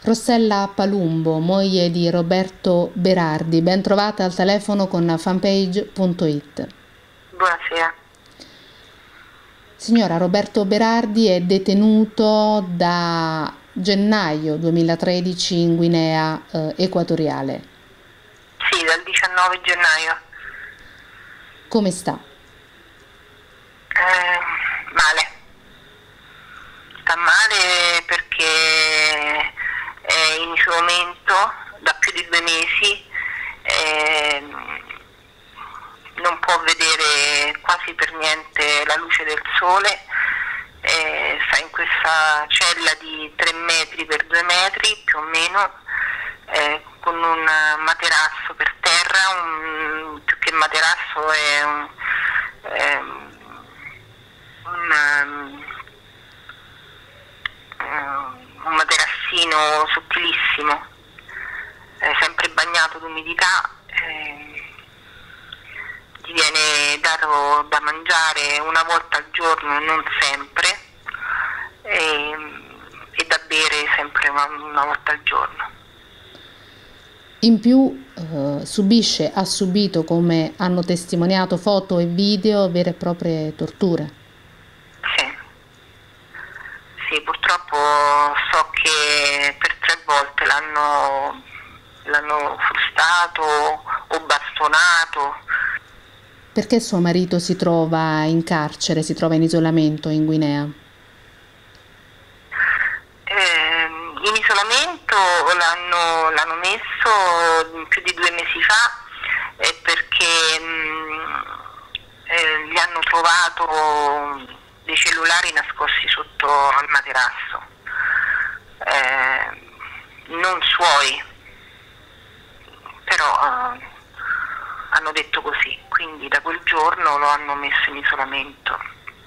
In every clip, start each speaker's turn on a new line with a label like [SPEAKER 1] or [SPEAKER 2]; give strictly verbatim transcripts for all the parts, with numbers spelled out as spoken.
[SPEAKER 1] Rossella Palumbo, moglie di Roberto Berardi, ben trovata al telefono con fanpage punto it.
[SPEAKER 2] Buonasera.
[SPEAKER 1] Signora, Roberto Berardi è detenuto da gennaio duemilatredici in Guinea eh, Equatoriale.
[SPEAKER 2] Sì, dal diciannove gennaio.
[SPEAKER 1] Come sta?
[SPEAKER 2] Eh, male. Sta male perché è in isolamento da più di due mesi, eh, non può vedere quasi per niente la luce del sole, eh, sta in questa cella di tre metri per due metri più o meno, eh, con un materasso per terra, un, più che materasso è un, eh, un, un materassino sottilissimo, eh, sempre bagnato d'umidità, eh, gli viene dato da mangiare una volta al giorno e non sempre, e, e da bere sempre una, una volta al giorno.
[SPEAKER 1] In più eh, subisce, ha subito, come hanno testimoniato foto e video, vere e proprie torture.
[SPEAKER 2] Sì, sì, purtroppo so che per tre volte l'hanno l'hanno frustato o bastonato.
[SPEAKER 1] Perché suo marito si trova in carcere, si trova in isolamento in Guinea?
[SPEAKER 2] Eh, in isolamento l'hanno, l'hanno messo più di due mesi fa, eh, perché mh, eh, gli hanno trovato dei cellulari nascosti sotto al materasso, eh, non suoi, però eh, hanno detto così, quindi da quel giorno lo hanno messo in isolamento.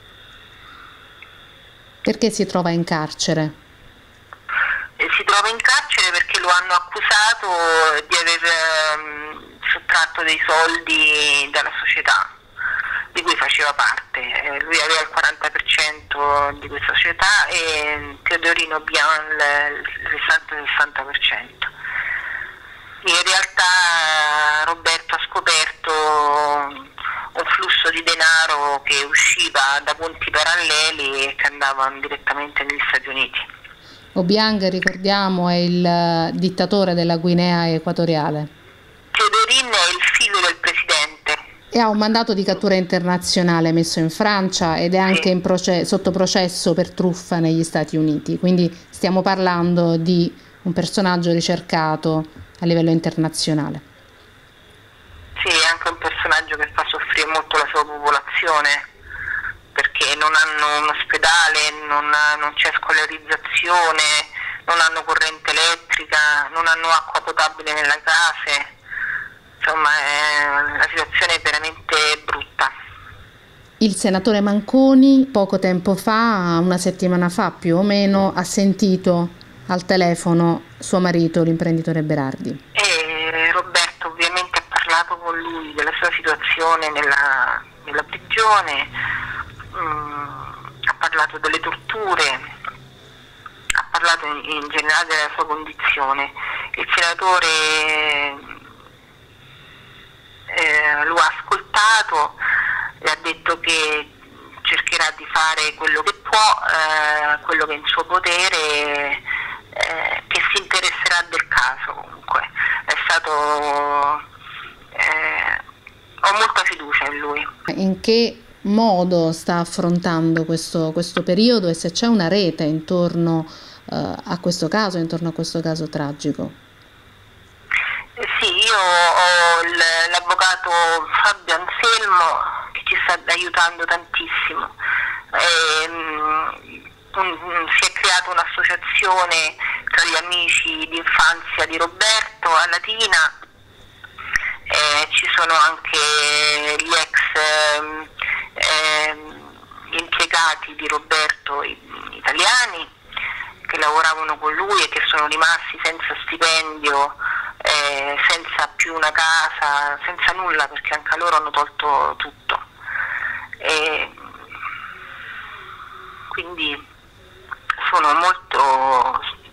[SPEAKER 1] Perché si trova in carcere?
[SPEAKER 2] E si trova in carcere perché lo hanno accusato di aver ehm, sottratto dei soldi dalla società di cui faceva parte. Eh, lui aveva il quaranta per cento di questa società e Teodorino Bian il restante sessanta per cento. In realtà Roberto ha scoperto un flusso di denaro che usciva da conti paralleli e che andavano direttamente negli Stati Uniti.
[SPEAKER 1] Obiang, ricordiamo, è il dittatore della Guinea Equatoriale.
[SPEAKER 2] Teodorin è il figlio del presidente.
[SPEAKER 1] E ha un mandato di cattura internazionale messo in Francia ed è anche
[SPEAKER 2] Sì.
[SPEAKER 1] in proce- sotto processo per truffa negli Stati Uniti. Quindi stiamo parlando di un personaggio ricercato a livello internazionale.
[SPEAKER 2] Sì, è anche un personaggio che fa soffrire molto la sua popolazione, perché non hanno un ospedale, non, non c'è scolarizzazione, non hanno corrente elettrica, non hanno acqua potabile nelle case, insomma è, la situazione è veramente brutta.
[SPEAKER 1] Il senatore Manconi poco tempo fa, una settimana fa più o meno, ha sentito al telefono suo marito, l'imprenditore Berardi.
[SPEAKER 2] E Roberto ovviamente ha parlato con lui della sua situazione nella, nella prigione, mh, ha parlato delle torture, ha parlato in, in generale della sua condizione. Il senatore eh, lo ha ascoltato e ha detto che cercherà di fare quello che può, eh, quello che è in suo potere, eh, che si interesserà del caso. Comunque è stato eh, ho molta fiducia in lui.
[SPEAKER 1] In che modo sta affrontando questo, questo periodo e se c'è una rete intorno eh, a questo caso, intorno a questo caso tragico?
[SPEAKER 2] Eh sì, io ho il, l'avvocato Fabio Anselmo che ci sta aiutando tantissimo. Eh, un, si è creata un'associazione tra gli amici d'infanzia di Roberto a Latina, eh, ci sono anche gli ex eh, impiegati di Roberto italiani che lavoravano con lui e che sono rimasti senza stipendio, eh, senza più una casa, senza nulla, perché anche a loro hanno tolto tutto. E quindi sono molto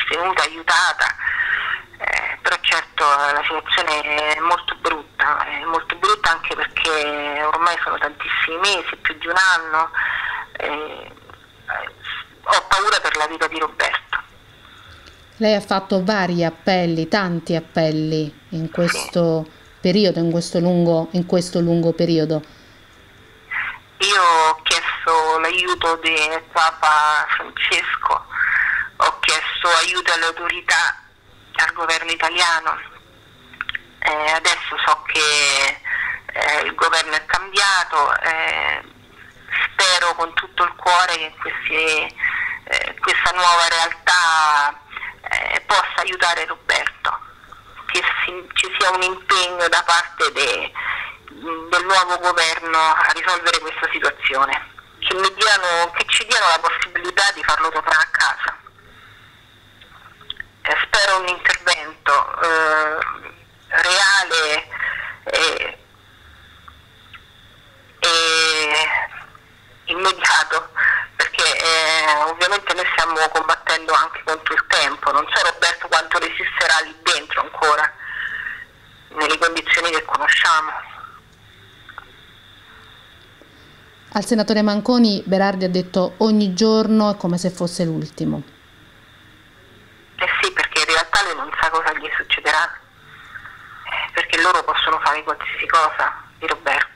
[SPEAKER 2] sostenuta, aiutata, eh, però certo la situazione è molto brutta, è molto brutta anche perché ormai sono tantissimi mesi, più di un anno, eh, ho paura per la vita di Roberto.
[SPEAKER 1] Lei ha fatto vari appelli, tanti appelli in questo
[SPEAKER 2] Sì.
[SPEAKER 1] periodo, in questo lungo, in questo lungo periodo.
[SPEAKER 2] Io ho chiesto l'aiuto del Papa Francesco, ho chiesto aiuto alle autorità, al governo italiano, eh, adesso so che eh, il governo è cambiato, eh, spero con tutto il cuore che questi, eh, questa nuova realtà eh, possa aiutare Roberto, che si, ci sia un impegno da parte de, del nuovo governo a risolvere questa situazione, che, mi diano, che ci diano la possibilità di farlo tornare a casa. Eh, spero un intervento eh, reale e, e immediato, perché eh, ovviamente noi stiamo combattendo anche contro il tempo, non so Roberto quanto resisterà lì dentro ancora, nelle condizioni che conosciamo.
[SPEAKER 1] Al senatore Manconi Berardi ha detto ogni giorno è come se fosse l'ultimo.
[SPEAKER 2] Eh sì, perché in realtà lui non sa cosa gli succederà, eh, perché loro possono fare qualsiasi cosa di Roberto.